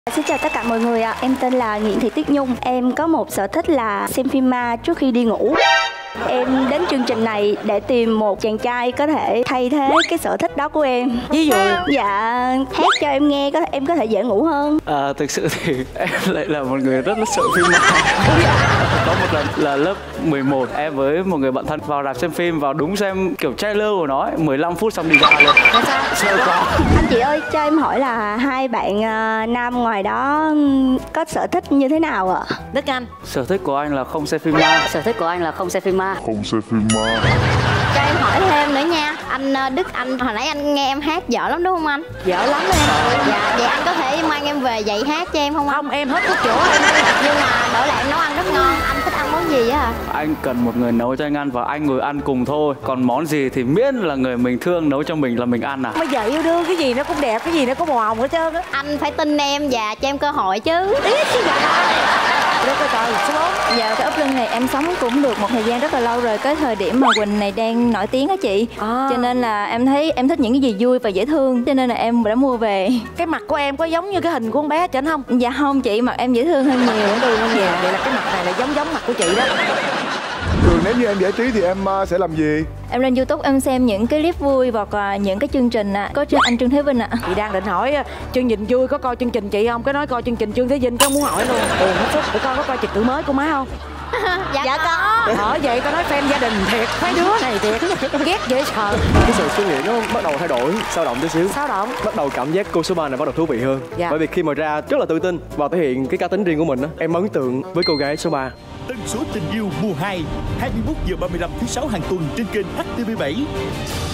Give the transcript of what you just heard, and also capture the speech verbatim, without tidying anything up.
Xin chào tất cả mọi người ạ, em tên là Nguyễn Thị Tuyết Nhung. Em có một sở thích là xem phim ma trước khi đi ngủ. Em đến chương trình này để tìm một chàng trai có thể thay thế cái sở thích đó của em. Ví dụ? Dạ, hát cho em nghe, có em có thể dễ ngủ hơn. À, thực sự thì em lại là một người rất là sợ phim ma. Có một lần là lớp mười một, em với một người bạn thân vào rạp xem phim, vào đúng xem kiểu trailer của nó ấy, mười lăm phút xong đi ra luôn. Sao? Sợ quá. Anh chị ơi, cho em hỏi là hai bạn uh, nam ngoài đó có sở thích như thế nào ạ? Đức Anh. Sở thích của anh là không xem phim ma. Sở thích của anh là không xem phim ma. Không xem phim ma. Cho em hỏi thêm nữa nha. Anh Đức Anh, hồi nãy anh nghe em hát dở lắm đúng không anh? Dở lắm em. Dạ, vậy anh có thể mang em về dạy hát cho em không anh? Không, em hết thuốc chỗ. Nhưng mà đổi lại em nấu ăn rất ngon. Anh thích ăn món gì á hả? Anh cần một người nấu cho anh ăn và anh ngồi ăn cùng thôi. Còn món gì thì miễn là người mình thương nấu cho mình là mình ăn à. Bây giờ yêu đương cái gì nó cũng đẹp, cái gì nó cũng màu hồng hết trơn á. Anh phải tin em và cho em cơ hội chứ. Đất ơi trời, số bốn. Dạ, cái úp lưng này em sống cũng được một thời gian rất là lâu rồi. Cái thời điểm mà Quỳnh này đang nổi tiếng á chị, à. Cho nên là em thấy em thích những cái gì vui và dễ thương, cho nên là em đã mua về. Cái mặt của em có giống như cái hình của con bé trên không? Dạ không chị, mặt em dễ thương hơn nhiều. Đúng không? Dạ, vậy là cái mặt này là giống giống mặt của chị đó. Thường nếu như em giải trí thì em sẽ làm gì? Em lên YouTube em xem những cái clip vui hoặc là những cái chương trình ạ. Có trên anh Trương Thế Vinh ạ. Chị đang định hỏi chương trình vui có coi chương trình chị không? Cái nói coi chương trình Trương Thế Vinh, có muốn hỏi luôn. Ừ, hết sức. Để con có coi trật tự mới của má không? Dạ, dạ có. Ở vậy tao nói fan gia đình thiệt, mấy đứa này thiệt ghét dễ sợ. Cái sự suy nghĩ nó bắt đầu thay đổi, dao động chút xíu. Sao động? Bắt đầu cảm giác cô số ba này bắt đầu thú vị hơn. Dạ. Bởi vì khi mà ra rất là tự tin và thể hiện cái cá tính riêng của mình á, em ấn tượng với cô gái số ba. Tần số tình yêu mùa hai, hai mươi mốt giờ ba mươi lăm thứ sáu hàng tuần trên kênh H T V bảy.